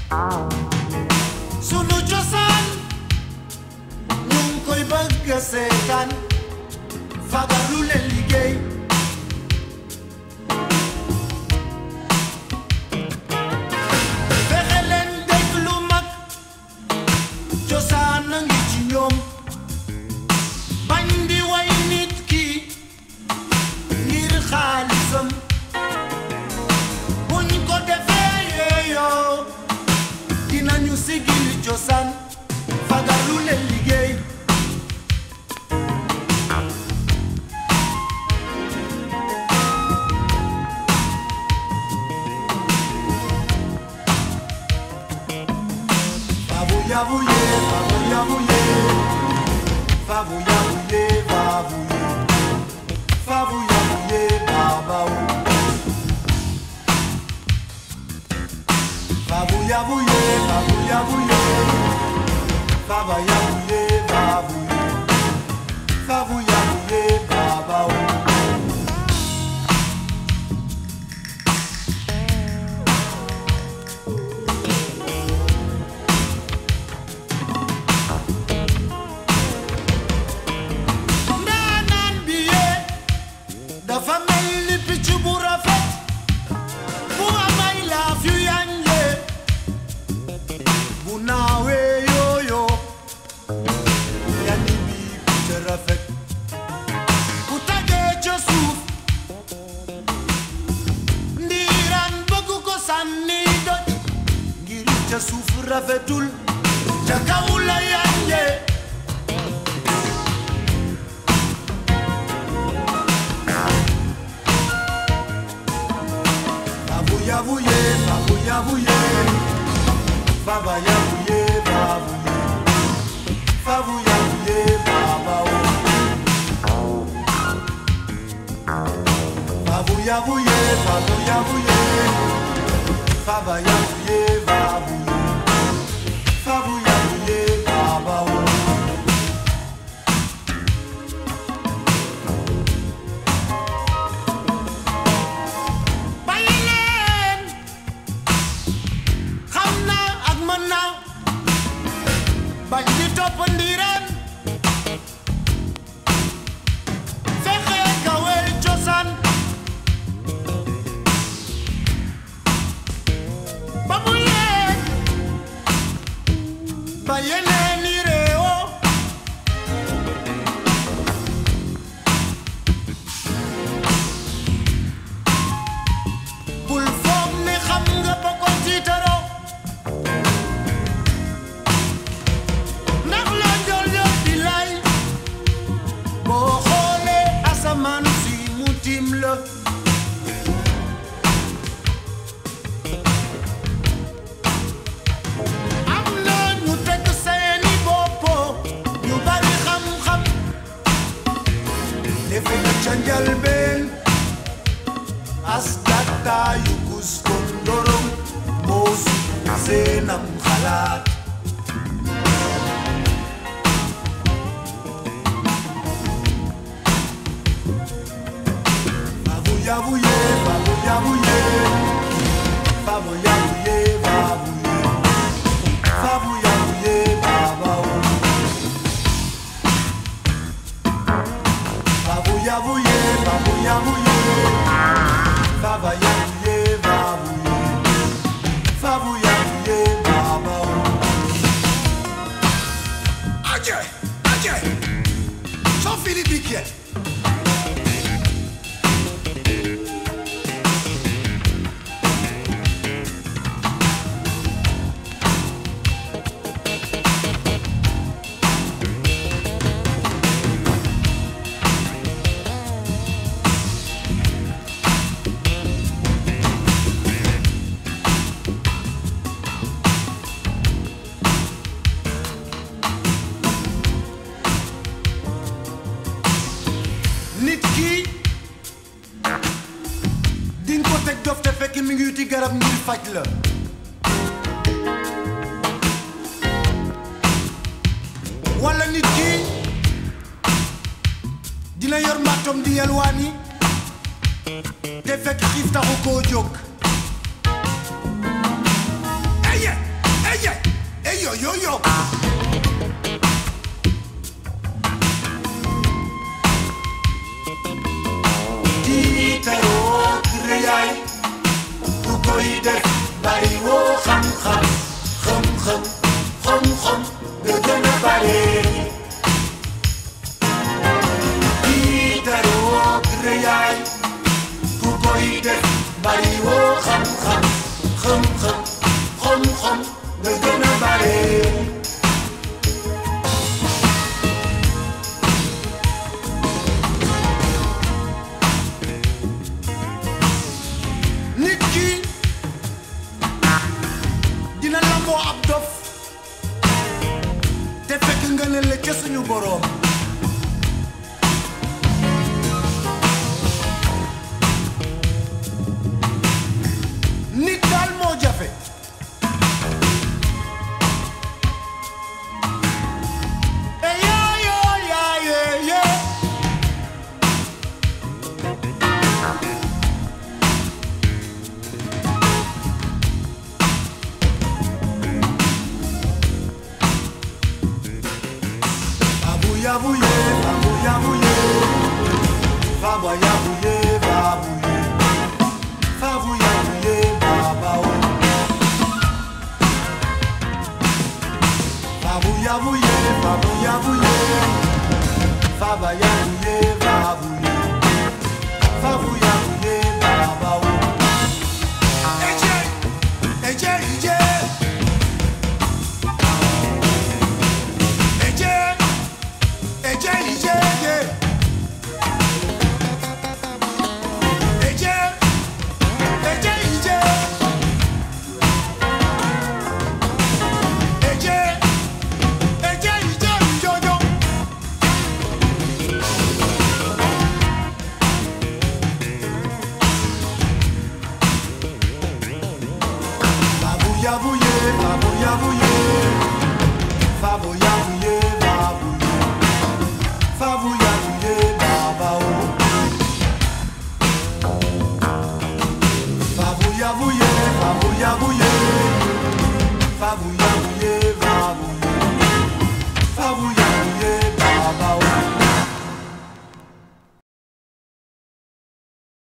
sunu cosaan ñu ngi koy bëgg a seetaan fagaru leen liggéey fexe leen déglu mag cosaan a ngi ci ñoom bañ di way nit ki ngir xaalisam buñ ko defee yeeyoo dinañu sigil cosaan fagaru leen liggéey Favouye, favouye, favouye, favouye, babao. Favouye, favouye, babao. Dafa mel ni picc bu rafet bu amay laaf yu yànje bu naawee yooyo yani bi picc rafet bu tagee ca suuf ndiiraan bëgg ko sànni doj ngir ca suuf rafetul ca kaw la yànje Favouye, favouye, favouye, favouye, babao. Favouye, favouye, babao. Bañ di topp ndiiraan fexe kawel cosaan ba mu yeeg ba yeneen i réewo bul foog ni xam nga ba ko tiitaroo asamaan si mu tiim la am na ñu teg seeni boppo ñu bari xam-xam defe na ca njalbeen asgata yu kus ko ndorom moo su seenam xalaat Favouye, favouye, favouye, babao. Favouye, favouye, babao. Aje, so Philippe Biquet. Nit ki diñ ko teg dof te fekk mi ngi yuti garab ngir faj la wala nit ki dina yor mbàttom di yelwaani te fekk xiif taxu koo jóg aye ko ab dof te fekk nga ne la ca suñu boroom nit daal moo jafe Babouye, babouye, babouye, babouye, babouye, babouye, babao. Babouye, babouye, babouye, babouye, babouye, babouye, babao. Eje, eje, eje. Babouye, babouye, babouye, babouye, babao. Babouye, babouye, babouye, babouye.